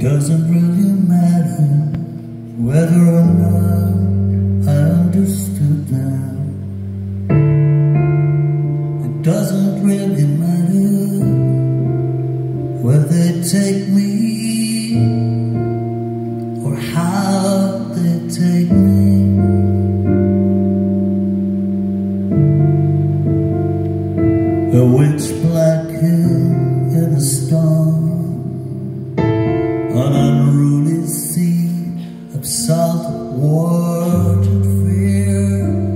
doesn't really matter whether or not I understood them. It doesn't really matter where they take me or how they take me. A witch black hill in a storm, an unruly sea of salt watered fear,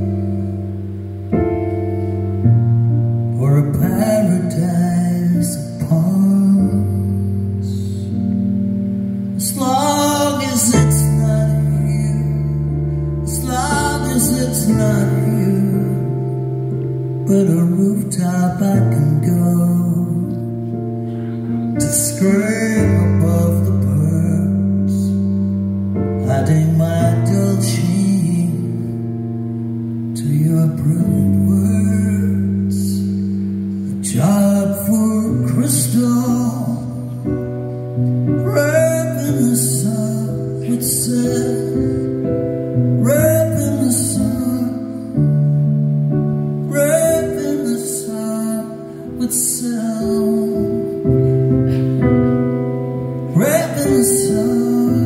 or a paradise of palms. As long as it's not here, as long as it's not here, but a rooftop I can go to scream above the birds, hiding my dull shame to your brilliant words. A job for crystal, wrapped in the sun, it said, wrapped in the sun, wrapped in the sun with sound. Wrapped in the sun,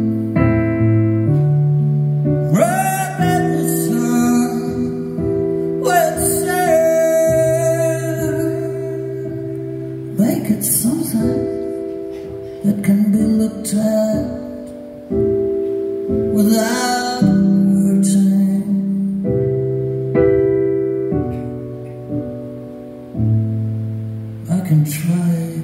wrapped in the sun with sand. Make it something that can be looked at without hurting. I can try.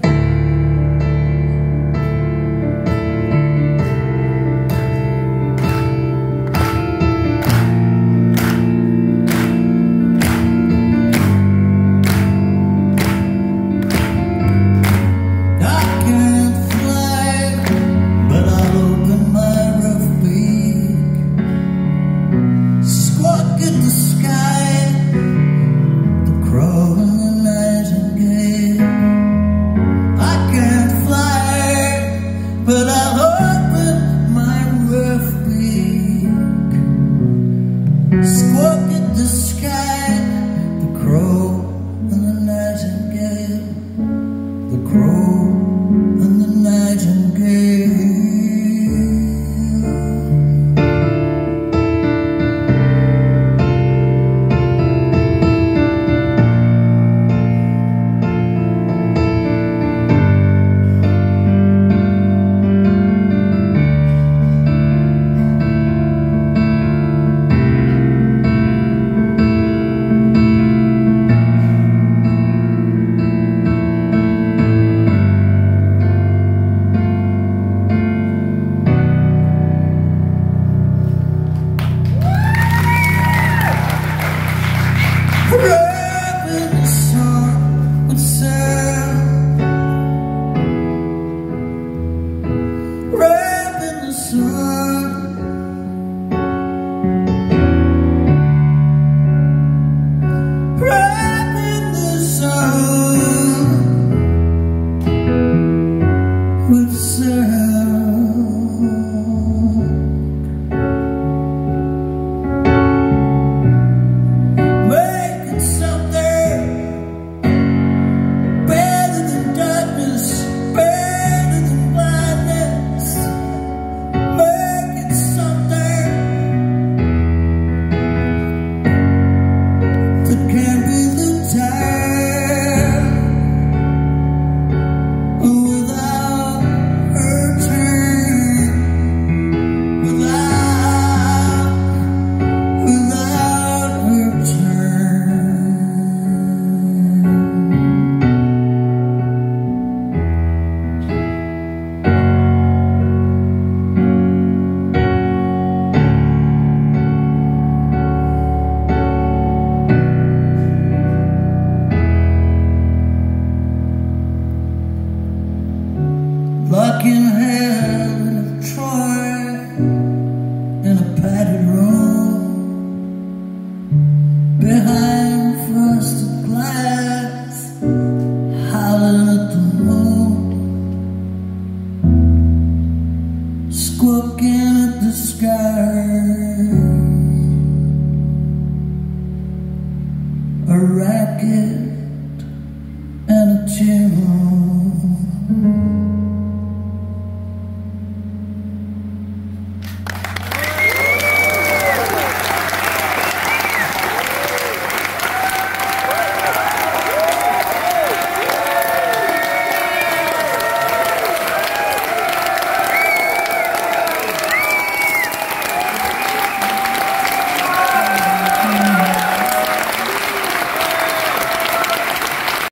But I'll open my rough beak, squawk at the sky, the crow and the nightingale, the crow and the nightingale. Wrapped in the sun with sound, wrapped in the sun, wrapped in the sun with sound. Lock in hand of Troy in a padded room, behind frosted glass, howling at the moon. squawking at the sky. A racket and a tune.